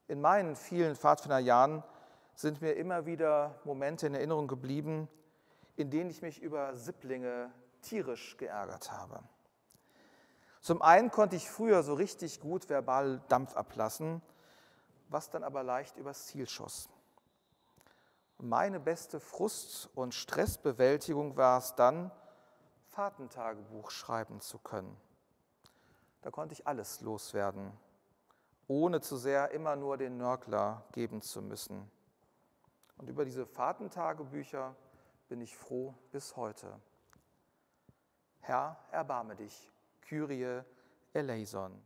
In meinen vielen Pfadfinderjahren sind mir immer wieder Momente in Erinnerung geblieben, in denen ich mich über Sipplinge tierisch geärgert habe. Zum einen konnte ich früher so richtig gut verbal Dampf ablassen, was dann aber leicht übers Ziel schoss. Meine beste Frust- und Stressbewältigung war es dann, Fahrtentagebuch schreiben zu können. Da konnte ich alles loswerden, ohne zu sehr immer nur den Nörgler geben zu müssen. Und über diese Fahrtentagebücher bin ich froh bis heute. Herr, erbarme dich, Kyrie eleison.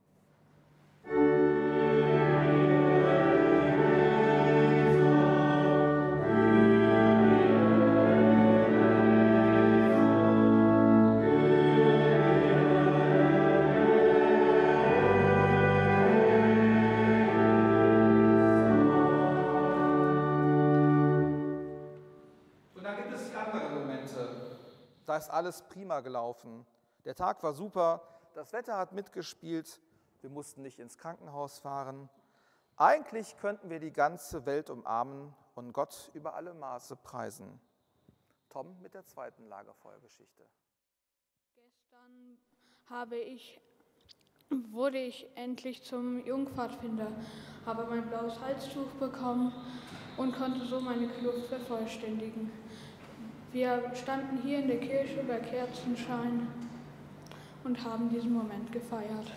Da ist alles prima gelaufen. Der Tag war super, das Wetter hat mitgespielt, wir mussten nicht ins Krankenhaus fahren. Eigentlich könnten wir die ganze Welt umarmen und Gott über alle Maße preisen. Tom mit der zweiten Lagerfeuergeschichte. Gestern wurde ich endlich zum Jungpfadfinder, habe mein blaues Halstuch bekommen und konnte so meine Kluft vervollständigen. Wir standen hier in der Kirche bei Kerzenschein und haben diesen Moment gefeiert.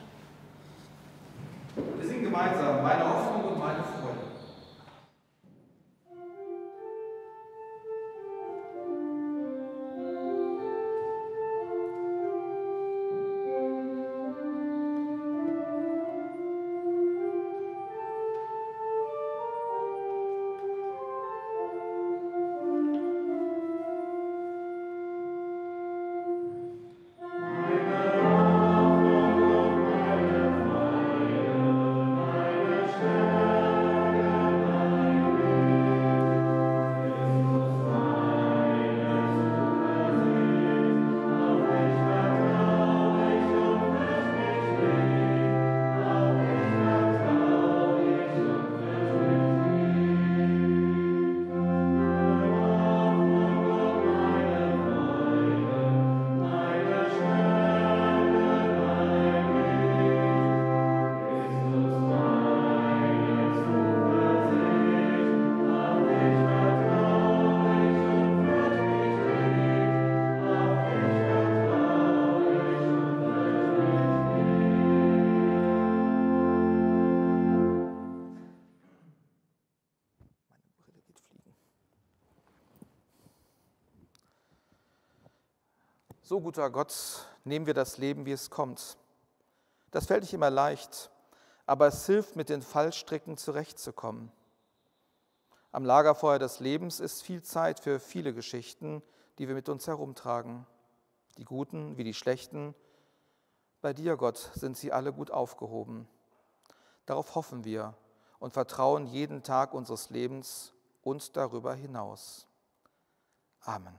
Wir singen gemeinsam meine Hoffnung und meine Freude. So, guter Gott, nehmen wir das Leben, wie es kommt. Das fällt nicht immer leicht, aber es hilft, mit den Fallstricken zurechtzukommen. Am Lagerfeuer des Lebens ist viel Zeit für viele Geschichten, die wir mit uns herumtragen. Die guten wie die schlechten. Bei dir, Gott, sind sie alle gut aufgehoben. Darauf hoffen wir und vertrauen jeden Tag unseres Lebens und darüber hinaus. Amen.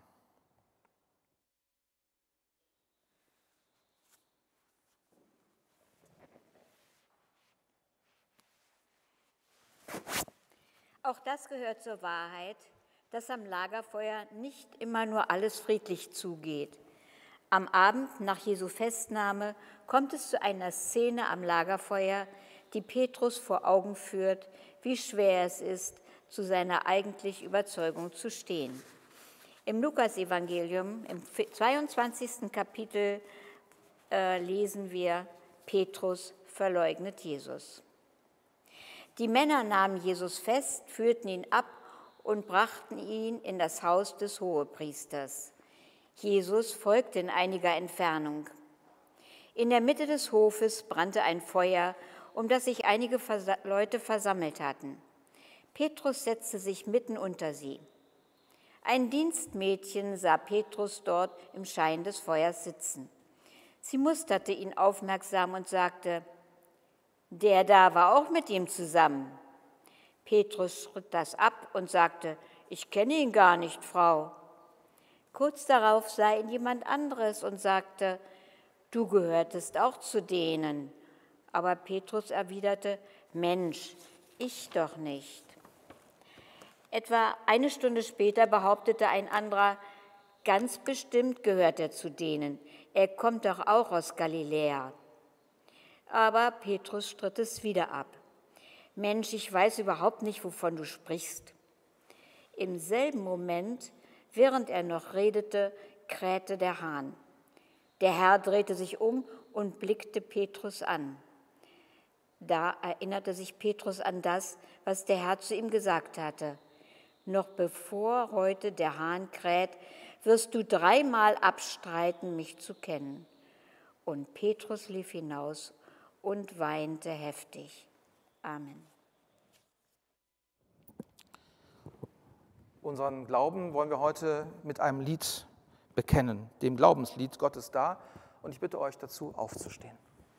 Auch das gehört zur Wahrheit, dass am Lagerfeuer nicht immer nur alles friedlich zugeht. Am Abend nach Jesu Festnahme kommt es zu einer Szene am Lagerfeuer, die Petrus vor Augen führt, wie schwer es ist, zu seiner eigentlichen Überzeugung zu stehen. Im Lukasevangelium, im 22. Kapitel, lesen wir, Petrus verleugnet Jesus. Die Männer nahmen Jesus fest, führten ihn ab und brachten ihn in das Haus des Hohepriesters. Jesus folgte in einiger Entfernung. In der Mitte des Hofes brannte ein Feuer, um das sich einige Leute versammelt hatten. Petrus setzte sich mitten unter sie. Ein Dienstmädchen sah Petrus dort im Schein des Feuers sitzen. Sie musterte ihn aufmerksam und sagte: Der da war auch mit ihm zusammen. Petrus schritt das ab und sagte: Ich kenne ihn gar nicht, Frau. Kurz darauf sah ihn jemand anderes und sagte: Du gehörtest auch zu denen. Aber Petrus erwiderte: Mensch, ich doch nicht. Etwa eine Stunde später behauptete ein anderer, ganz bestimmt gehört er zu denen. Er kommt doch auch aus Galiläa. Aber Petrus stritt es wieder ab. Mensch, ich weiß überhaupt nicht, wovon du sprichst. Im selben Moment, während er noch redete, krähte der Hahn. Der Herr drehte sich um und blickte Petrus an. Da erinnerte sich Petrus an das, was der Herr zu ihm gesagt hatte. Noch bevor heute der Hahn kräht, wirst du 3-mal abstreiten, mich zu kennen. Und Petrus lief hinaus und weinte heftig. Amen. Unseren Glauben wollen wir heute mit einem Lied bekennen, dem Glaubenslied Gott ist da. Und ich bitte euch dazu, aufzustehen.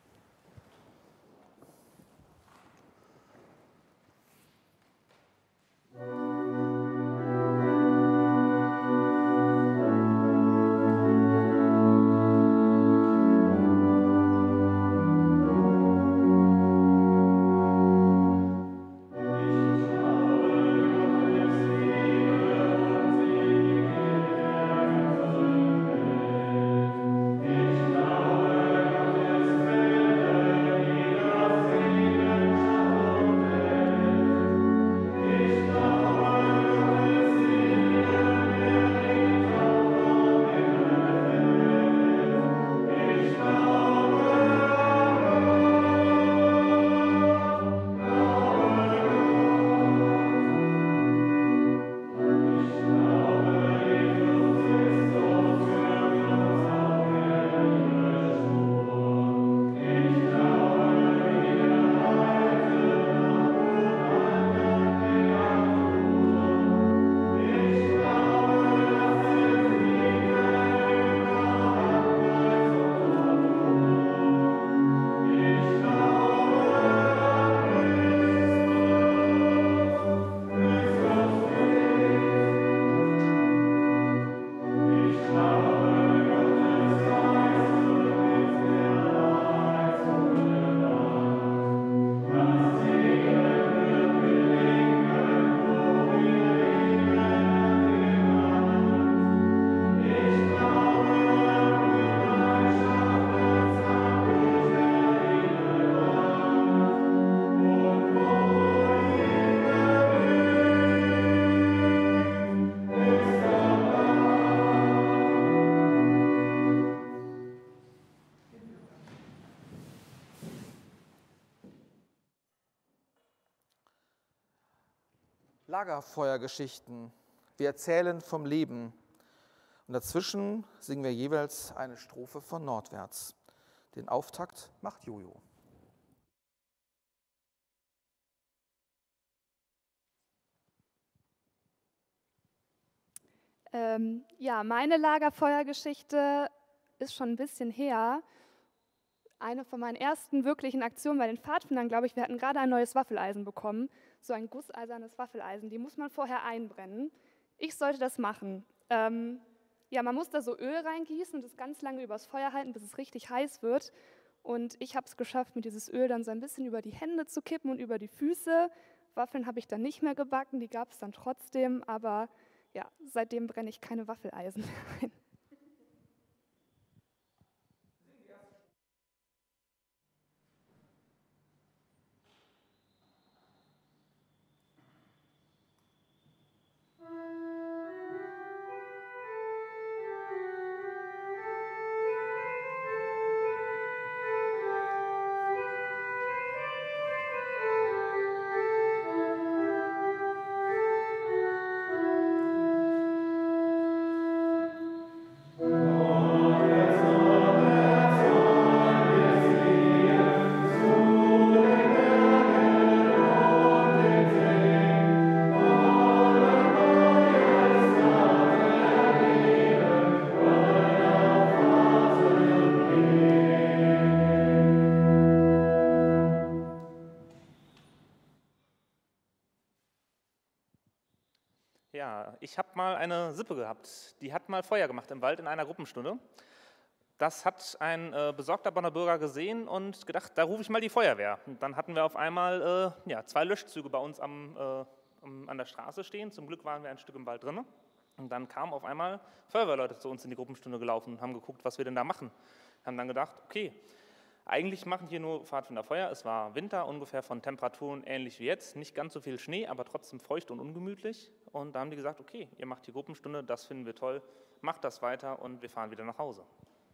Lagerfeuergeschichten. Wir erzählen vom Leben. Und dazwischen singen wir jeweils eine Strophe von Nordwärts. Den Auftakt macht Jojo. Ja, meine Lagerfeuergeschichte ist schon ein bisschen her. Eine von meinen ersten wirklichen Aktionen bei den Pfadfindern, glaube ich, wir hatten gerade ein neues Waffeleisen bekommen, so ein gusseisernes Waffeleisen, die muss man vorher einbrennen. Ich sollte das machen. Ja, man muss da so Öl reingießen und es ganz lange übers Feuer halten, bis es richtig heiß wird. Und ich habe es geschafft, mir dieses Öl dann so ein bisschen über die Hände zu kippen und über die Füße. Waffeln habe ich dann nicht mehr gebacken, die gab es dann trotzdem, aber ja, seitdem brenne ich keine Waffeleisen mehr ein. Ja, ich habe mal eine Sippe gehabt, die hat mal Feuer gemacht im Wald in einer Gruppenstunde. Das hat ein besorgter Bonner Bürger gesehen und gedacht, da rufe ich mal die Feuerwehr. Und dann hatten wir auf einmal 2 Löschzüge bei uns an der Straße stehen. Zum Glück waren wir ein Stück im Wald drin. Und dann kamen auf einmal Feuerwehrleute zu uns in die Gruppenstunde gelaufen und haben geguckt, was wir denn da machen. Haben dann gedacht, okay, eigentlich machen hier nur Pfadfinder Feuer. Es war Winter, ungefähr von Temperaturen ähnlich wie jetzt. Nicht ganz so viel Schnee, aber trotzdem feucht und ungemütlich. Und da haben die gesagt, okay, ihr macht die Gruppenstunde, das finden wir toll, macht das weiter und wir fahren wieder nach Hause.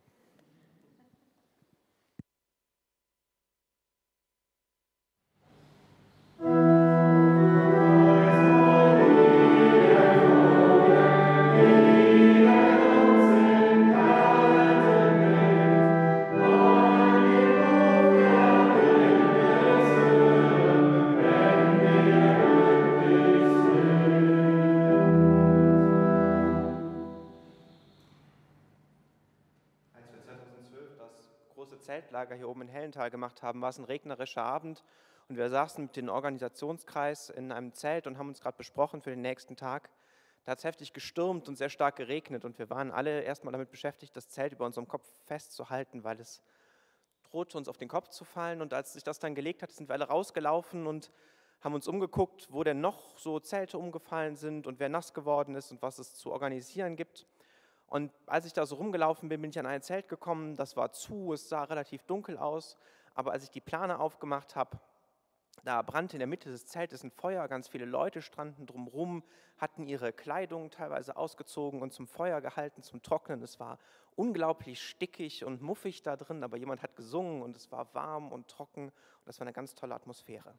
Zeltlager hier oben in Hellental gemacht haben, war es ein regnerischer Abend und wir saßen mit dem Organisationskreis in einem Zelt und haben uns gerade besprochen für den nächsten Tag. Da hat es heftig gestürmt und sehr stark geregnet und wir waren alle erstmal damit beschäftigt, das Zelt über unserem Kopf festzuhalten, weil es drohte uns auf den Kopf zu fallen. Und als sich das dann gelegt hat, sind wir alle rausgelaufen und haben uns umgeguckt, wo denn noch so Zelte umgefallen sind und wer nass geworden ist und was es zu organisieren gibt. Und als ich da so rumgelaufen bin, bin ich an ein Zelt gekommen, das war zu, es sah relativ dunkel aus, aber als ich die Plane aufgemacht habe, da brannte in der Mitte des Zeltes ein Feuer, ganz viele Leute standen drumherum, hatten ihre Kleidung teilweise ausgezogen und zum Feuer gehalten, zum Trocknen. Es war unglaublich stickig und muffig da drin, aber jemand hat gesungen und es war warm und trocken und das war eine ganz tolle Atmosphäre.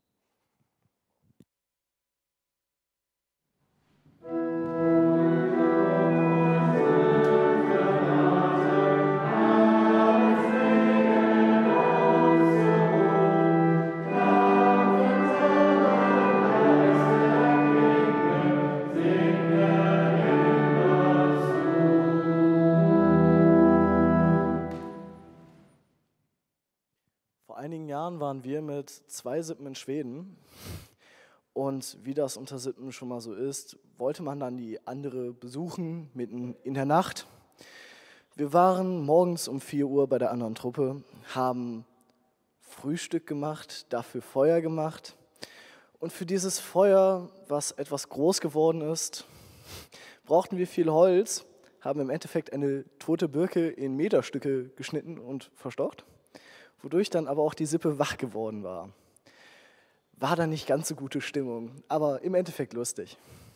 Vor einigen Jahren waren wir mit 2 Sippen in Schweden und wie das unter Sippen schon mal so ist, wollte man dann die andere besuchen, mitten in der Nacht. Wir waren morgens um 4 Uhr bei der anderen Truppe, haben Frühstück gemacht, dafür Feuer gemacht und für dieses Feuer, was etwas groß geworden ist, brauchten wir viel Holz, haben im Endeffekt eine tote Birke in Meterstücke geschnitten und verstaucht, wodurch dann aber auch die Sippe wach geworden war. War dann nicht ganz so gute Stimmung, aber im Endeffekt lustig.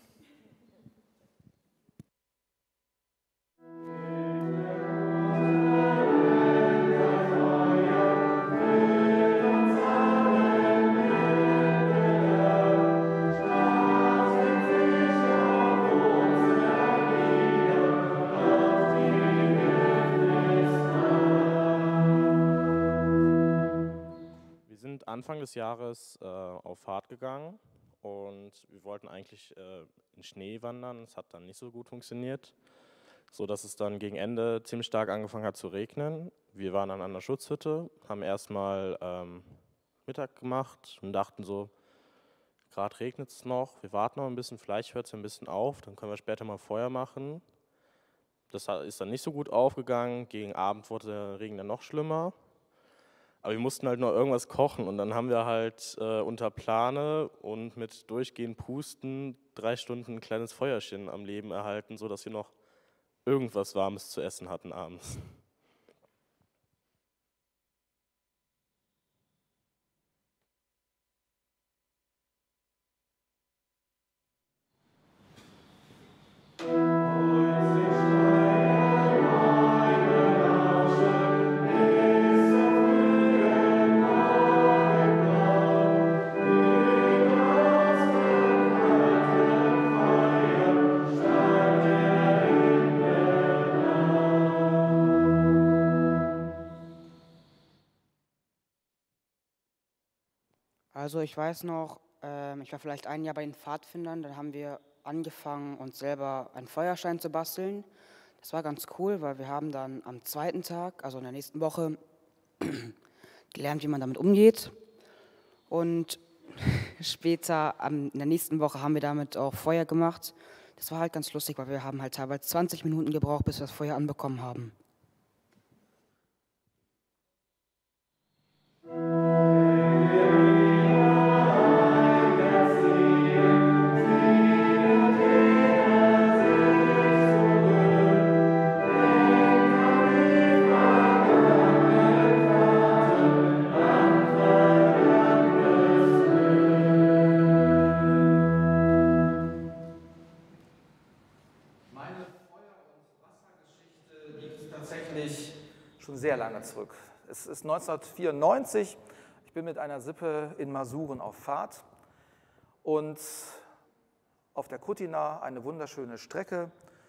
Anfang des Jahres auf Fahrt gegangen und wir wollten eigentlich in Schnee wandern. Es hat dann nicht so gut funktioniert, sodass es dann gegen Ende ziemlich stark angefangen hat zu regnen. Wir waren dann an der Schutzhütte, haben erstmal Mittag gemacht und dachten so, gerade regnet es noch, wir warten noch ein bisschen, vielleicht hört es ein bisschen auf, dann können wir später mal Feuer machen. Das ist dann nicht so gut aufgegangen, gegen Abend wurde der Regen dann noch schlimmer. Aber wir mussten halt noch irgendwas kochen und dann haben wir halt unter Plane und mit durchgehend Pusten 3 Stunden ein kleines Feuerchen am Leben erhalten, sodass wir noch irgendwas Warmes zu essen hatten abends. Also ich weiß noch, ich war vielleicht ein Jahr bei den Pfadfindern, dann haben wir angefangen, uns selber einen Feuerstein zu basteln. Das war ganz cool, weil wir haben dann am 2. Tag, also in der nächsten Woche, gelernt, wie man damit umgeht. Und später, in der nächsten Woche, haben wir damit auch Feuer gemacht. Das war halt ganz lustig, weil wir haben halt teilweise 20 Minuten gebraucht, bis wir das Feuer anbekommen haben. sehr lange zurück. Es ist 1994, ich bin mit einer Sippe in Masuren auf Fahrt und auf der Kutina eine wunderschöne Strecke,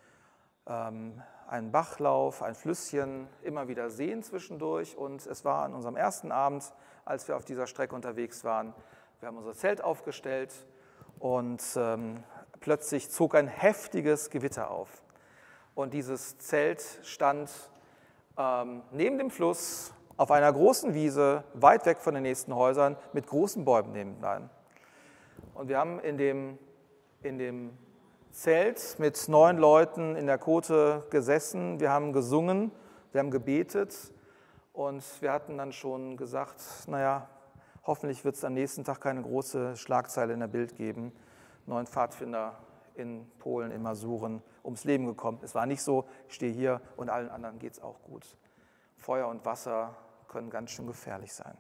ein Bachlauf, ein Flüsschen, immer wieder Seen zwischendurch. Und es war an unserem ersten Abend, als wir auf dieser Strecke unterwegs waren, wir haben unser Zelt aufgestellt und plötzlich zog ein heftiges Gewitter auf. Und dieses Zelt stand neben dem Fluss auf einer großen Wiese, weit weg von den nächsten Häusern, mit großen Bäumen nebenan. Und wir haben in dem Zelt mit 9 Leuten in der Kote gesessen, wir haben gesungen, wir haben gebetet und wir hatten dann schon gesagt, naja, hoffentlich wird es am nächsten Tag keine große Schlagzeile in der Bild geben. 9 Pfadfinder in Polen, in Masuren, ums Leben gekommen. Es war nicht so, ich stehe hier und allen anderen geht es auch gut. Feuer und Wasser können ganz schön gefährlich sein.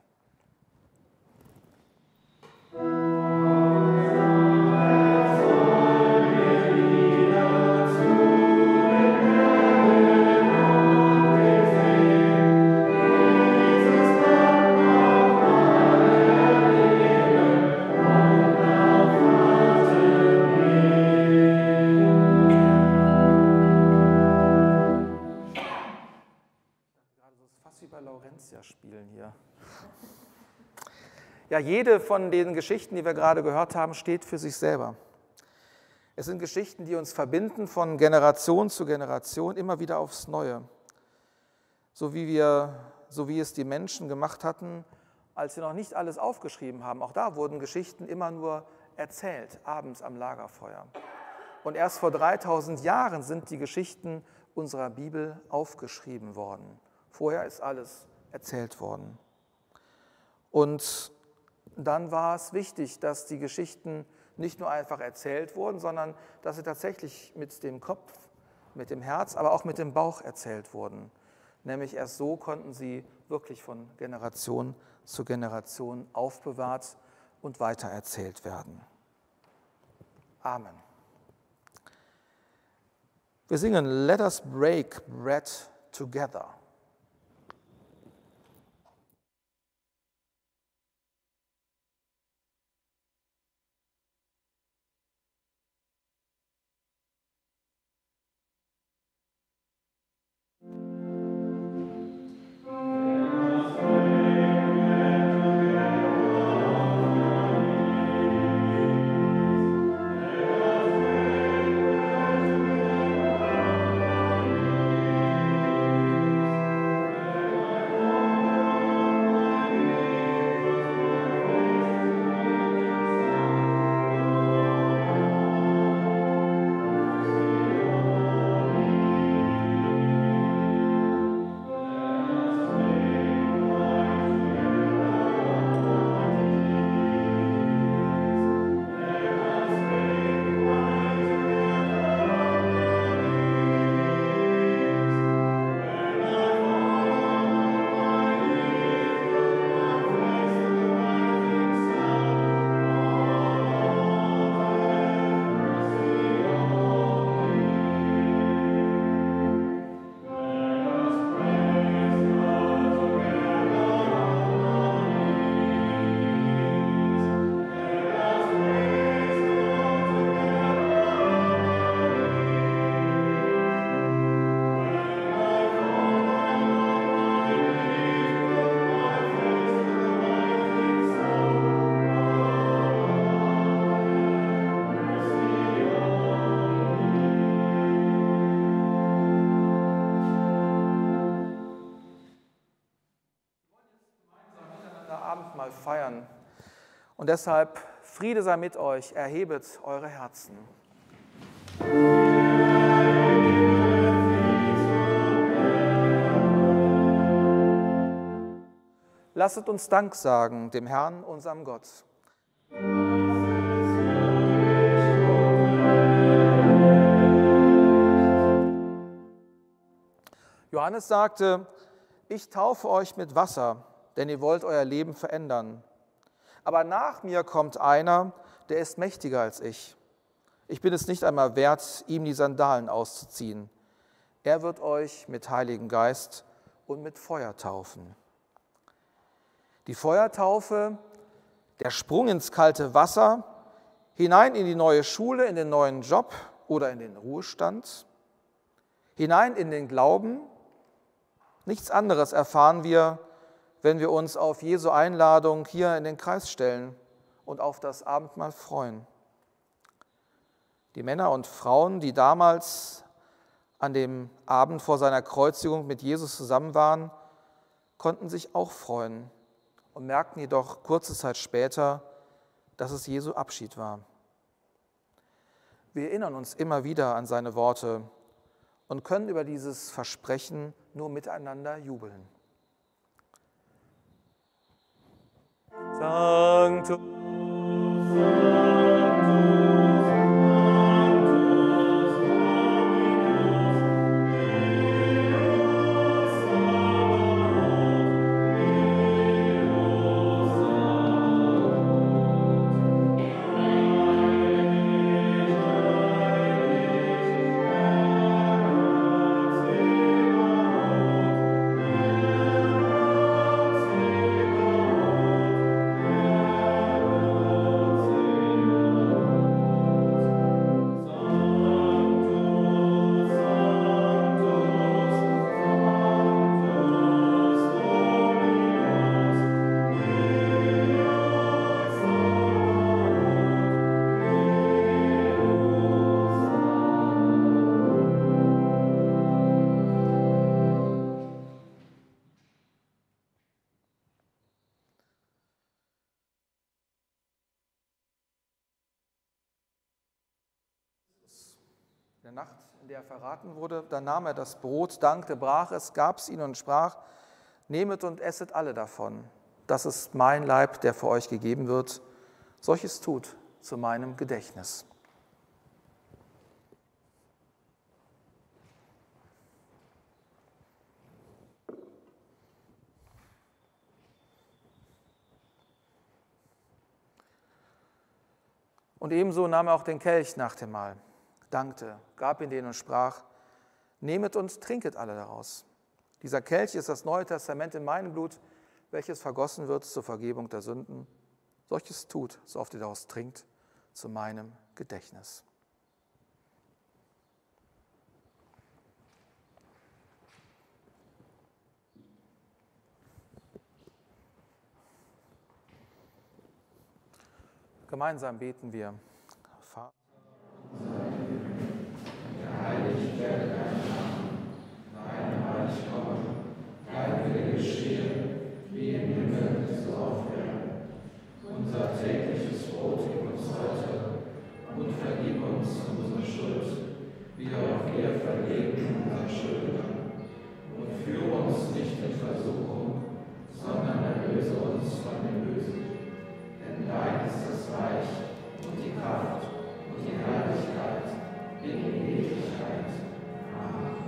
Spielen hier. Ja, jede von den Geschichten, die wir gerade gehört haben, steht für sich selber. Es sind Geschichten, die uns verbinden von Generation zu Generation, immer wieder aufs Neue. So wie es die Menschen gemacht hatten, als sie noch nicht alles aufgeschrieben haben. Auch da wurden Geschichten immer nur erzählt, abends am Lagerfeuer. Und erst vor 3000 Jahren sind die Geschichten unserer Bibel aufgeschrieben worden. Vorher ist alles erzählt worden. Und dann war es wichtig, dass die Geschichten nicht nur einfach erzählt wurden, sondern dass sie tatsächlich mit dem Kopf, mit dem Herz, aber auch mit dem Bauch erzählt wurden. Nämlich erst so konnten sie wirklich von Generation zu Generation aufbewahrt und weitererzählt werden. Amen. Wir singen Let us break bread together. Abendmahl feiern. Und deshalb, Friede sei mit euch, erhebet eure Herzen. Lasset uns Dank sagen dem Herrn, unserem Gott. Johannes sagte, ich taufe euch mit Wasser, denn ihr wollt euer Leben verändern. Aber nach mir kommt einer, der ist mächtiger als ich. Ich bin es nicht einmal wert, ihm die Sandalen auszuziehen. Er wird euch mit Heiligen Geist und mit Feuer taufen. Die Feuertaufe, der Sprung ins kalte Wasser, hinein in die neue Schule, in den neuen Job oder in den Ruhestand, hinein in den Glauben. Nichts anderes erfahren wir, wenn wir uns auf Jesu Einladung hier in den Kreis stellen und auf das Abendmahl freuen. Die Männer und Frauen, die damals an dem Abend vor seiner Kreuzigung mit Jesus zusammen waren, konnten sich auch freuen und merkten jedoch kurze Zeit später, dass es Jesu Abschied war. Wir erinnern uns immer wieder an seine Worte und können über dieses Versprechen nur miteinander jubeln. Sanctus, in der Nacht, in der er verraten wurde, da nahm er das Brot, dankte, brach es, gab es ihnen und sprach: Nehmet und esset alle davon. Das ist mein Leib, der für euch gegeben wird. Solches tut zu meinem Gedächtnis. Und ebenso nahm er auch den Kelch nach dem Mahl, dankte, gab ihn denen und sprach: Nehmet und trinket alle daraus. Dieser Kelch ist das Neue Testament in meinem Blut, welches vergossen wird zur Vergebung der Sünden. Solches tut, so oft ihr daraus trinkt, zu meinem Gedächtnis. Gemeinsam beten wir. Vater, geheiligt werde dein Name, dein Reich komme, dein Wille geschehe, wie im Himmel, so auf Erden. Unser tägliches Brot gib uns heute und vergib uns unsere Schuld, wie auch wir vergeben unseren Schuldigern. Und führe uns nicht in Versuchung, sondern erlöse uns von dem Bösen. Denn dein ist das Reich und die Kraft und die Herrlichkeit in Ewigkeit. Amen.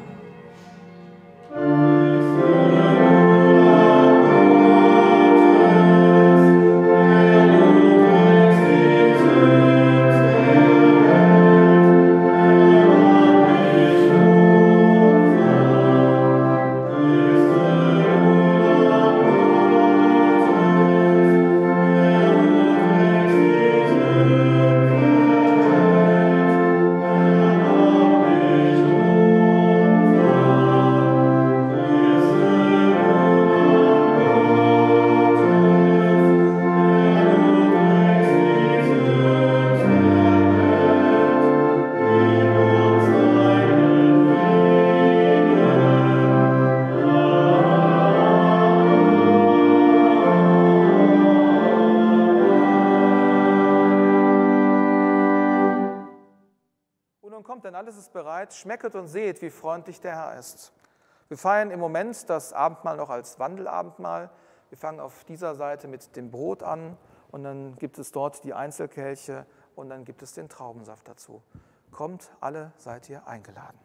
Denn alles ist bereit, schmecket und seht, wie freundlich der Herr ist. Wir feiern im Moment das Abendmahl noch als Wandelabendmahl. Wir fangen auf dieser Seite mit dem Brot an und dann gibt es dort die Einzelkelche und dann gibt es den Traubensaft dazu. Kommt, alle seid ihr eingeladen.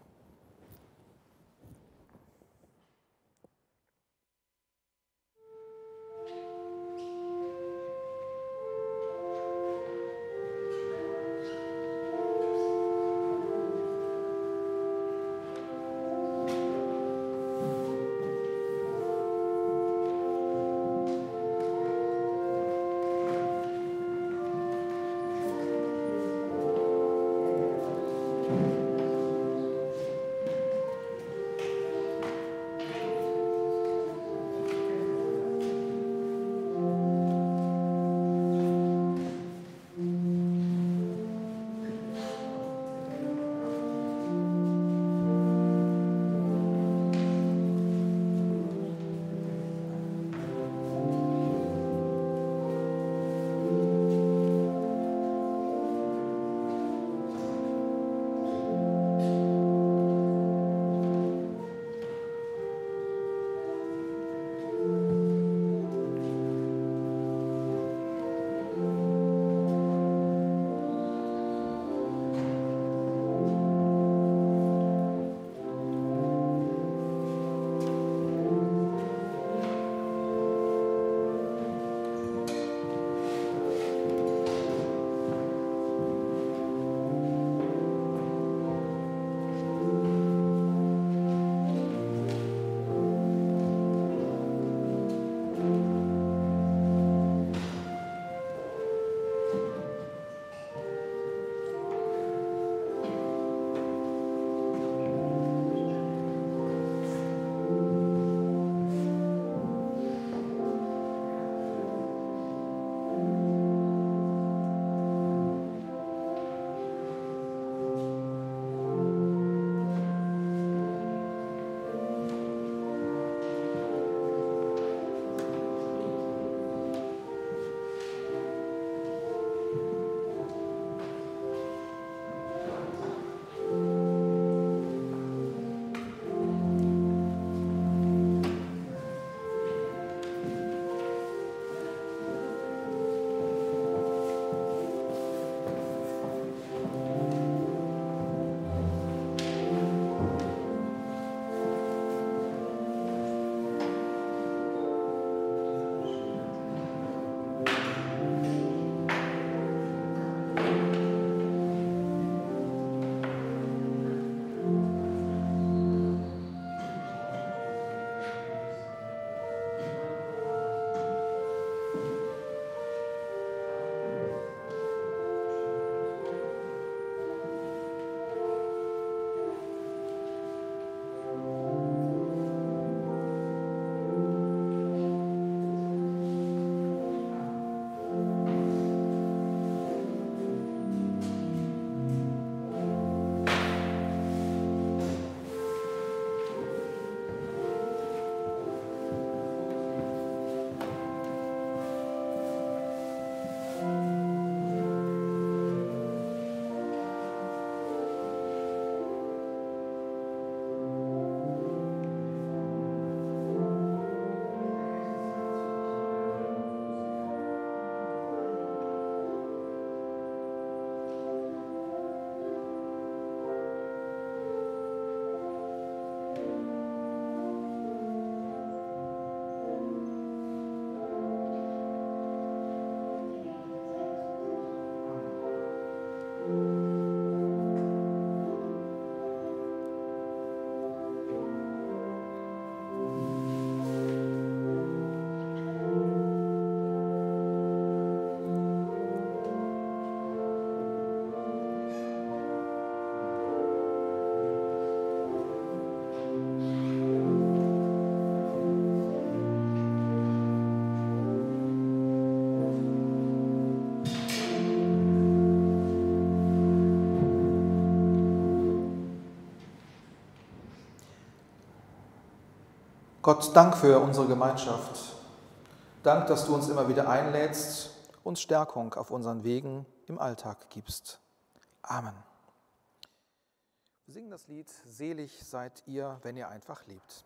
Gott, Dank für unsere Gemeinschaft. Dank, dass du uns immer wieder einlädst, uns Stärkung auf unseren Wegen im Alltag gibst. Amen. Wir singen das Lied Selig seid ihr, wenn ihr einfach lebt.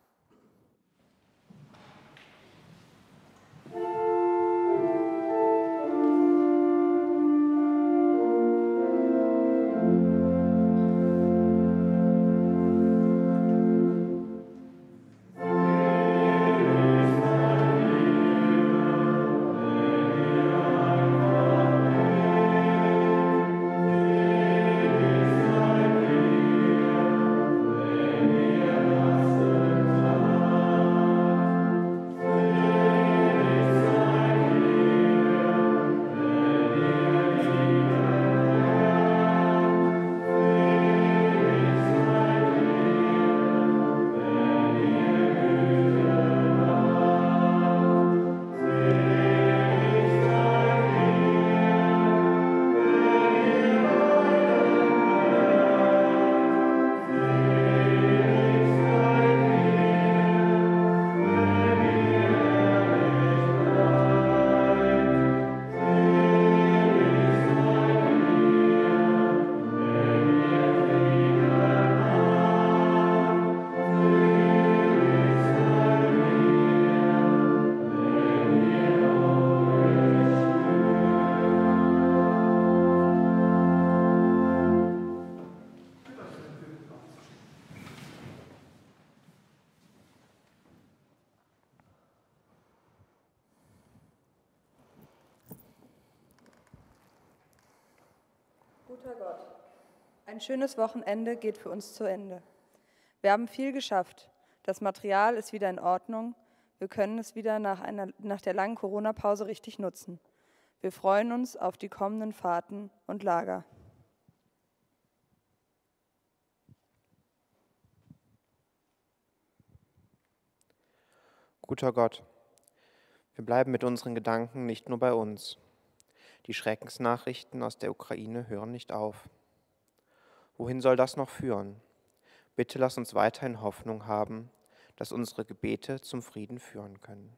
Guter Gott, ein schönes Wochenende geht für uns zu Ende. Wir haben viel geschafft. Das Material ist wieder in Ordnung. Wir können es wieder nach der langen Corona-Pause richtig nutzen. Wir freuen uns auf die kommenden Fahrten und Lager. Guter Gott, wir bleiben mit unseren Gedanken nicht nur bei uns. Die Schreckensnachrichten aus der Ukraine hören nicht auf. Wohin soll das noch führen? Bitte lass uns weiterhin Hoffnung haben, dass unsere Gebete zum Frieden führen können.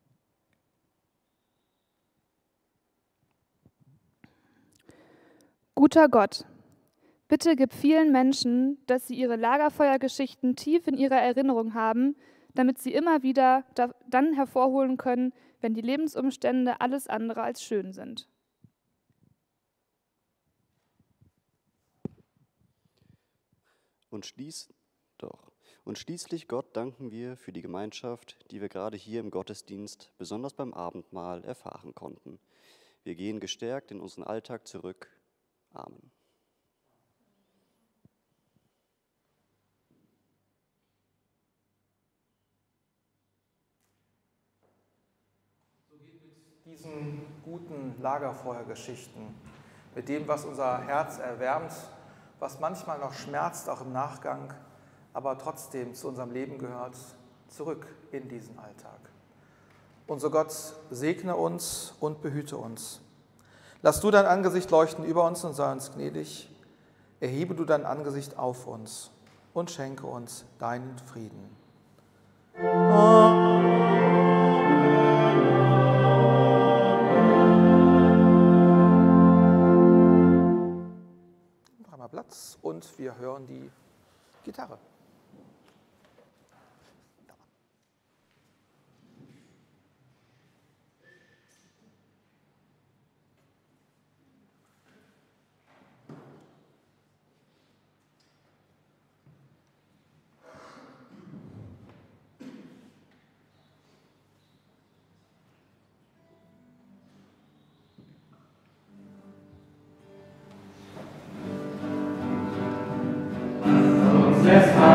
Guter Gott, bitte gib vielen Menschen, dass sie ihre Lagerfeuergeschichten tief in ihrer Erinnerung haben, damit sie immer wieder dann hervorholen können, wenn die Lebensumstände alles andere als schön sind. Und schließlich, Gott, danken wir für die Gemeinschaft, die wir gerade hier im Gottesdienst, besonders beim Abendmahl, erfahren konnten. Wir gehen gestärkt in unseren Alltag zurück. Amen. So geht mit diesen guten Lagerfeuergeschichten, mit dem, was unser Herz erwärmt, was manchmal noch schmerzt, auch im Nachgang, aber trotzdem zu unserem Leben gehört, zurück in diesen Alltag. Unser Gott, segne uns und behüte uns. Lass du dein Angesicht leuchten über uns und sei uns gnädig. Erhebe du dein Angesicht auf uns und schenke uns deinen Frieden. Amen. Platz und wir hören die Gitarre. Let's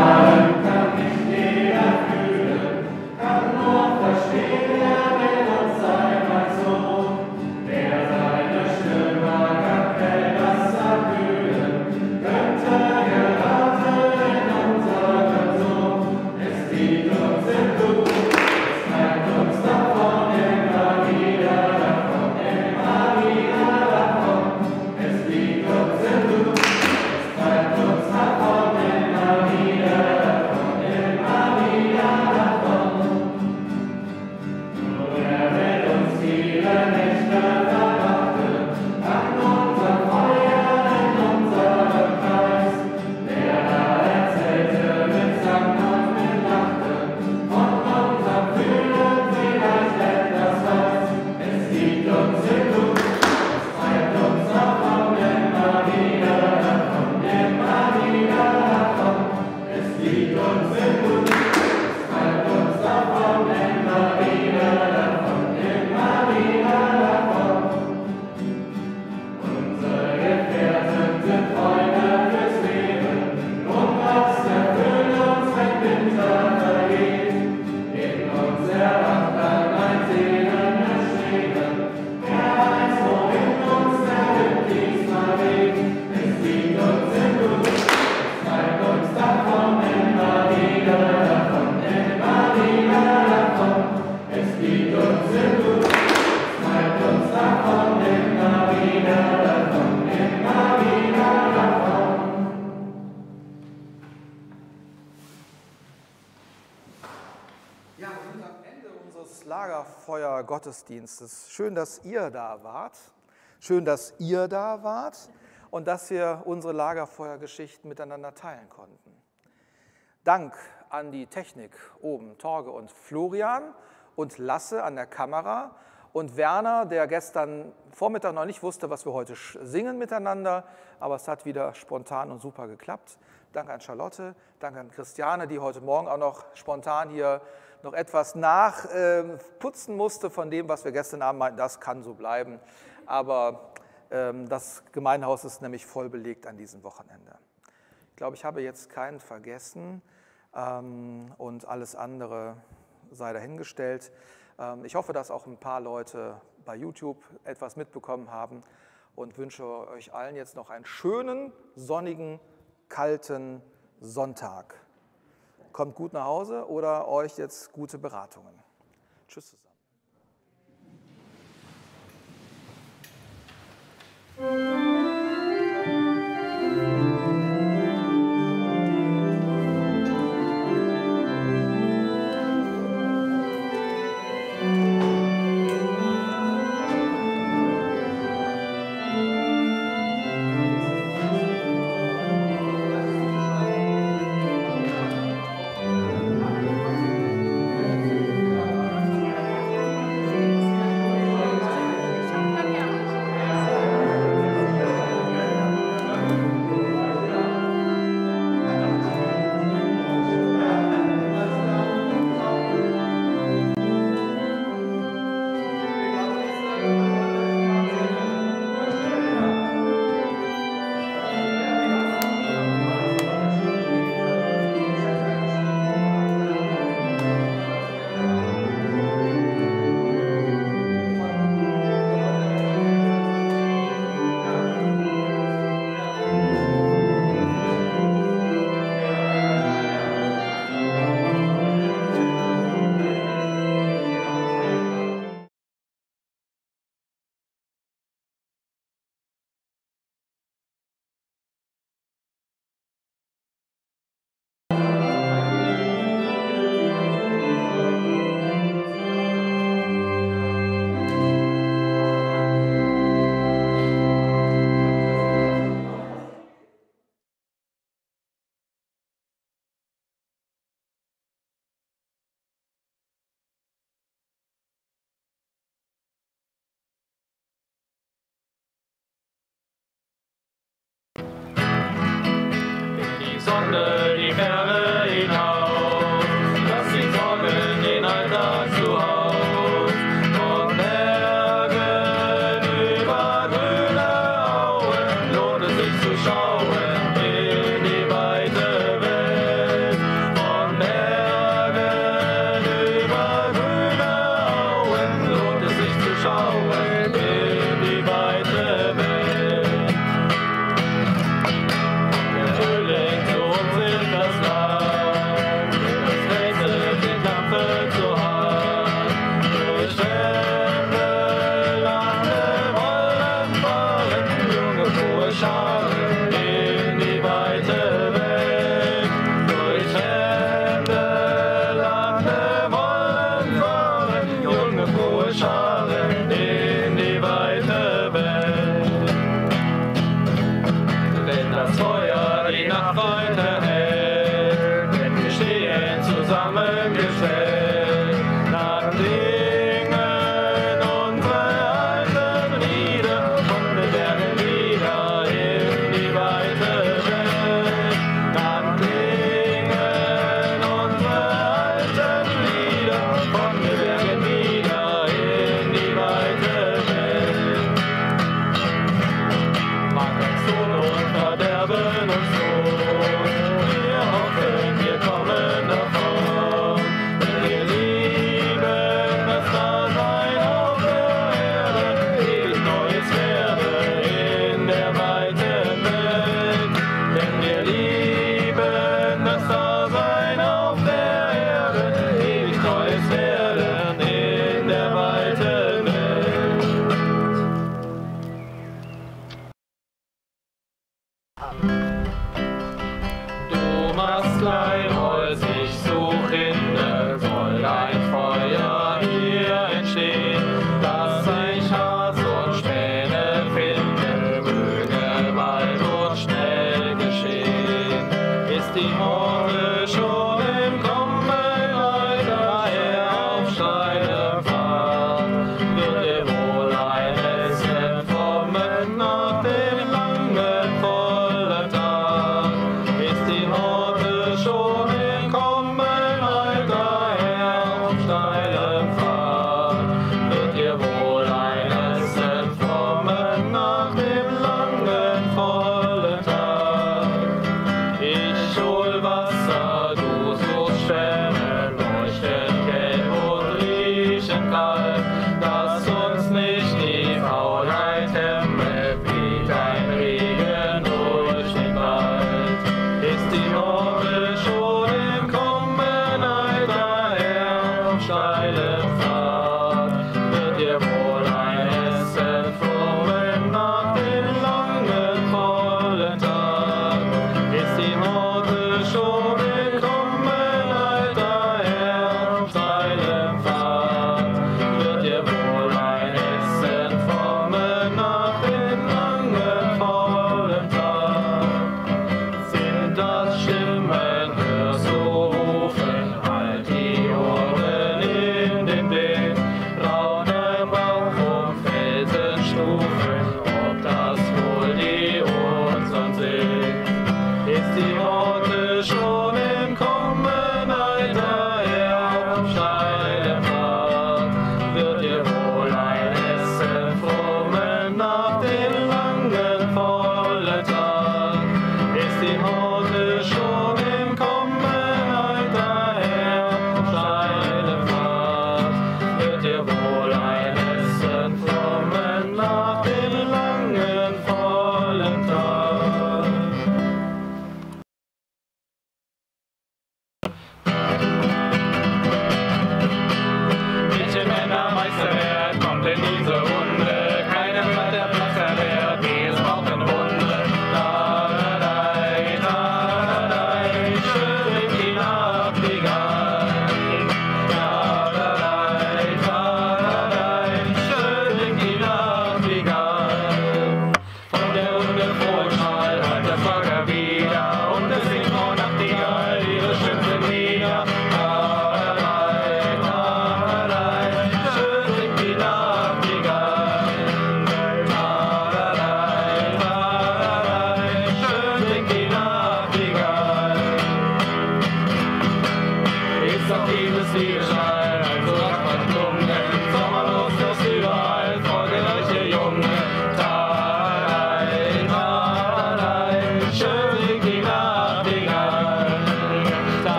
Lagerfeuer-Gottesdienstes. Schön, dass ihr da wart. Schön, dass ihr da wart und dass wir unsere Lagerfeuergeschichten miteinander teilen konnten. Dank an die Technik oben, Torge und Florian und Lasse an der Kamera und Werner, der gestern Vormittag noch nicht wusste, was wir heute singen miteinander, aber es hat wieder spontan und super geklappt. Danke an Charlotte, danke an Christiane, die heute Morgen auch noch spontan hier noch etwas nachputzen musste von dem, was wir gestern Abend meinten. Das kann so bleiben, aber das Gemeindehaus ist nämlich voll belegt an diesem Wochenende. Ich glaube, ich habe jetzt keinen vergessen und alles andere sei dahingestellt. Ich hoffe, dass auch ein paar Leute bei YouTube etwas mitbekommen haben und wünsche euch allen jetzt noch einen schönen, sonnigen, kalten Sonntag. Kommt gut nach Hause oder euch jetzt gute Beratungen. Tschüss zusammen. Sonne die Ferne hinaus, lass die Sorgen den Alltag zu Haus. Von Bergen über grüne Auen lohnt es sich zu schauen in die weite Welt. Von Bergen über grüne Auen lohnt es sich zu schauen in die weite Welt. Amen.